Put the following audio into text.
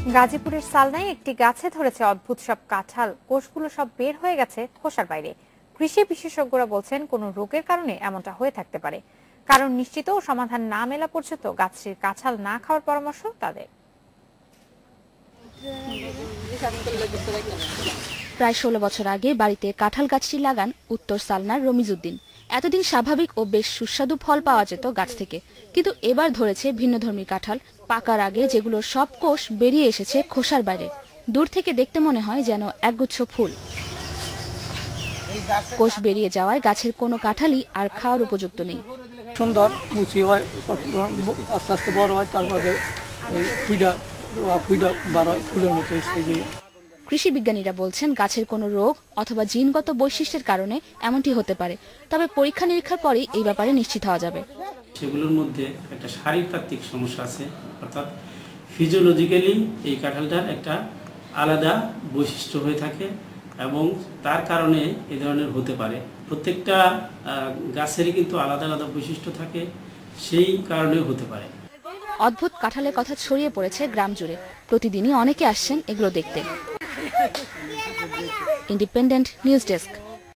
গাজীপুরের সালনায় একটি গাছে ধরেছে অদ্ভুত সব কাঁঠাল, কোষগুলো সব বের হয়ে গেছে খোসার বাইরে। কৃষি বিশেষজ্ঞরা বলছেন কোনো রোগের কারণে এমনটা হয়ে থাকতে পারে। কারণ নিশ্চিত ও সমাধান না মেলা পর্যন্ত গাছটির কাঁঠাল না খাওয়ার পরামর্শ তাদের। প্রায় 16 বছর আগে বাড়িতে কাঁঠাল গাছটি লাগান উত্তর সালনার রমিজউদ্দিন। এতদিন স্বাভাবিক ও বেশ সুস্বাদু ফল পাওয়া যেত গাছ থেকে, কিন্তু এবার ধরেছে ভিন্নধর্মী কাঁঠাল। পাকার আগে যেগুলোর সব কোষ বেরিয়ে এসেছে খোসার বাইরে। দূর থেকে দেখতে মনে হয় যেন একগুচ্ছ ফুল। কোষ বেরিয়ে যাওয়ায় গাছের কোনো কাঁঠালই আর খাওয়ার উপযুক্ত নেই। সুন্দর মুচি হয়, আস্তে আস্তে বড় হয়, তারপরে ফুলের মতো। কৃষি বিজ্ঞানীরা বলছেন গাছের কোনো রোগ অথবা জিনগত বৈশিষ্ট্যের কারণে এমনটি হতে পারে, তবে পরীক্ষা নিরীক্ষার পরেই এই ব্যাপারে নিশ্চিত হওয়া যাবে। সেগুলোর মধ্যে একটা শারীরতাত্ত্বিক সমস্যা আছে, অর্থাৎ ফিজিওলজিক্যালি এই কাঁঠালটার একটা আলাদা বৈশিষ্ট্য হয়ে থাকে এবং তার কারণে এই ধরনের হতে পারে। প্রত্যেকটা গাছেরই কিন্তু আলাদা আলাদা বৈশিষ্ট্য থাকে, সেই কারণে হতে পারে। অদ্ভুত কাঁঠালের কথা ছড়িয়ে পড়েছে গ্রাম জুড়ে। প্রতিদিনই অনেকে আসছেন এগুলো দেখতে। Independent news desk.